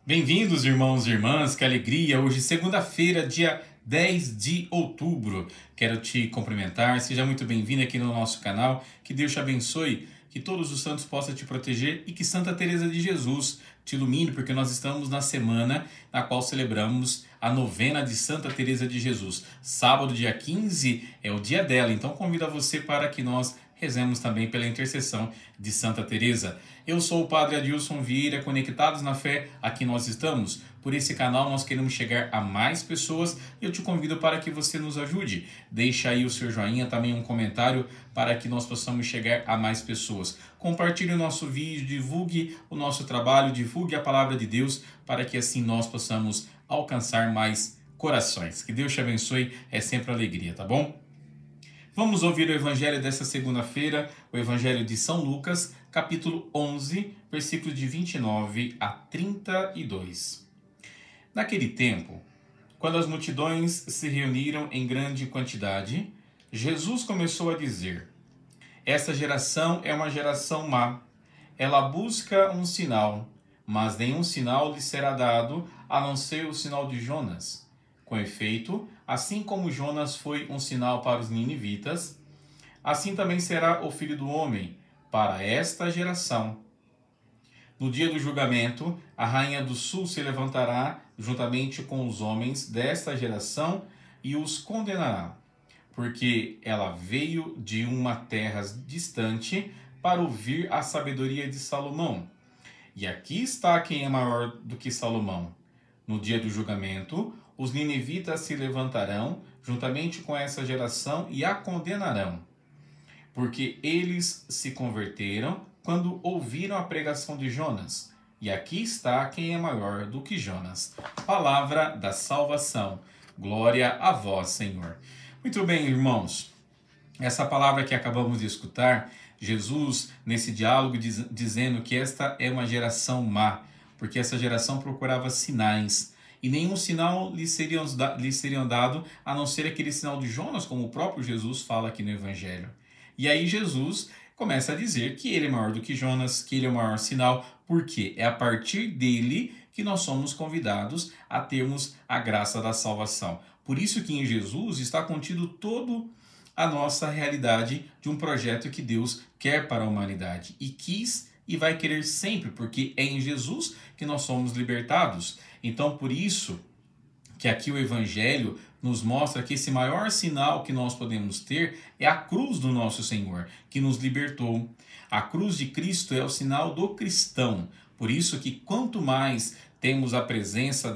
Bem-vindos, irmãos e irmãs, que alegria! Hoje, segunda-feira, dia 10 de outubro. Quero te cumprimentar, seja muito bem-vindo aqui no nosso canal, que Deus te abençoe, que todos os santos possam te proteger e que Santa Teresa de Jesus te ilumine, porque nós estamos na semana na qual celebramos a novena de Santa Teresa de Jesus. Sábado, dia 15, é o dia dela, então convido a você para que nós rezemos também pela intercessão de Santa Teresa. Eu sou o Padre Adilson Vieira, Conectados na Fé, aqui nós estamos. Por esse canal nós queremos chegar a mais pessoas e eu te convido para que você nos ajude. Deixa aí o seu joinha, também um comentário para que nós possamos chegar a mais pessoas. Compartilhe o nosso vídeo, divulgue o nosso trabalho, divulgue a palavra de Deus para que assim nós possamos alcançar mais corações. Que Deus te abençoe, é sempre alegria, tá bom? Vamos ouvir o Evangelho dessa segunda-feira, o Evangelho de São Lucas, capítulo 11, versículos de 29 a 32. Naquele tempo, quando as multidões se reuniram em grande quantidade, Jesus começou a dizer: Esta geração é uma geração má. Ela busca um sinal, mas nenhum sinal lhe será dado, a não ser o sinal de Jonas. Com efeito, assim como Jonas foi um sinal para os ninivitas, assim também será o Filho do Homem para esta geração. No dia do julgamento, a rainha do sul se levantará juntamente com os homens desta geração e os condenará, porque ela veio de uma terra distante para ouvir a sabedoria de Salomão. E aqui está quem é maior do que Salomão. No dia do julgamento, os ninivitas se levantarão juntamente com essa geração e a condenarão, porque eles se converteram quando ouviram a pregação de Jonas. E aqui está quem é maior do que Jonas. Palavra da salvação. Glória a vós, Senhor. Muito bem, irmãos. Essa palavra que acabamos de escutar, Jesus, nesse diálogo, dizendo que esta é uma geração má, porque essa geração procurava sinais, e nenhum sinal lhe seriam dado, a não ser aquele sinal de Jonas, como o próprio Jesus fala aqui no Evangelho. E aí Jesus começa a dizer que ele é maior do que Jonas, que ele é o maior sinal, porque é a partir dele que nós somos convidados a termos a graça da salvação. Por isso que em Jesus está contido todo a nossa realidade de um projeto que Deus quer para a humanidade e quis e vai querer sempre, porque é em Jesus que nós somos libertados. Então, por isso que aqui o Evangelho nos mostra que esse maior sinal que nós podemos ter é a cruz do nosso Senhor, que nos libertou. A cruz de Cristo é o sinal do cristão. Por isso que quanto mais temos a presença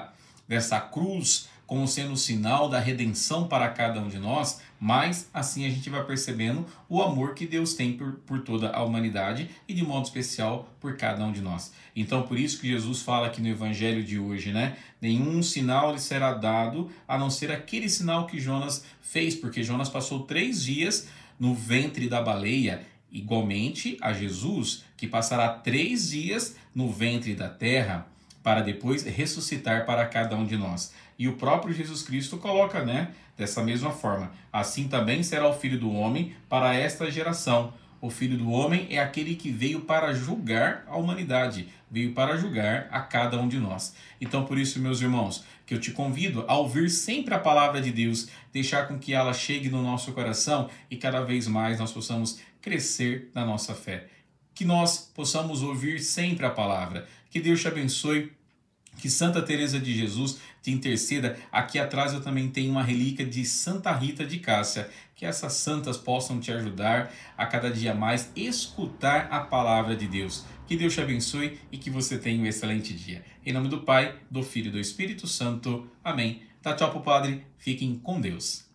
dessa cruz como sendo o sinal da redenção para cada um de nós, mas assim a gente vai percebendo o amor que Deus tem por toda a humanidade e de modo especial por cada um de nós. Então por isso que Jesus fala aqui no Evangelho de hoje, né? Nenhum sinal lhe será dado, a não ser aquele sinal que Jonas fez, porque Jonas passou 3 dias no ventre da baleia, igualmente a Jesus, que passará 3 dias no ventre da terra, para depois ressuscitar para cada um de nós. E o próprio Jesus Cristo coloca, né, dessa mesma forma: assim também será o Filho do Homem para esta geração. O Filho do Homem é aquele que veio para julgar a humanidade, veio para julgar a cada um de nós. Então, por isso, meus irmãos, que eu te convido a ouvir sempre a palavra de Deus, deixar com que ela chegue no nosso coração e cada vez mais nós possamos crescer na nossa fé. Que nós possamos ouvir sempre a palavra. Que Deus te abençoe. Que Santa Teresa de Jesus te interceda. Aqui atrás eu também tenho uma relíquia de Santa Rita de Cássia. Que essas santas possam te ajudar a cada dia mais escutar a palavra de Deus. Que Deus te abençoe e que você tenha um excelente dia. Em nome do Pai, do Filho e do Espírito Santo. Amém. Dá tchau pro Padre. Fiquem com Deus.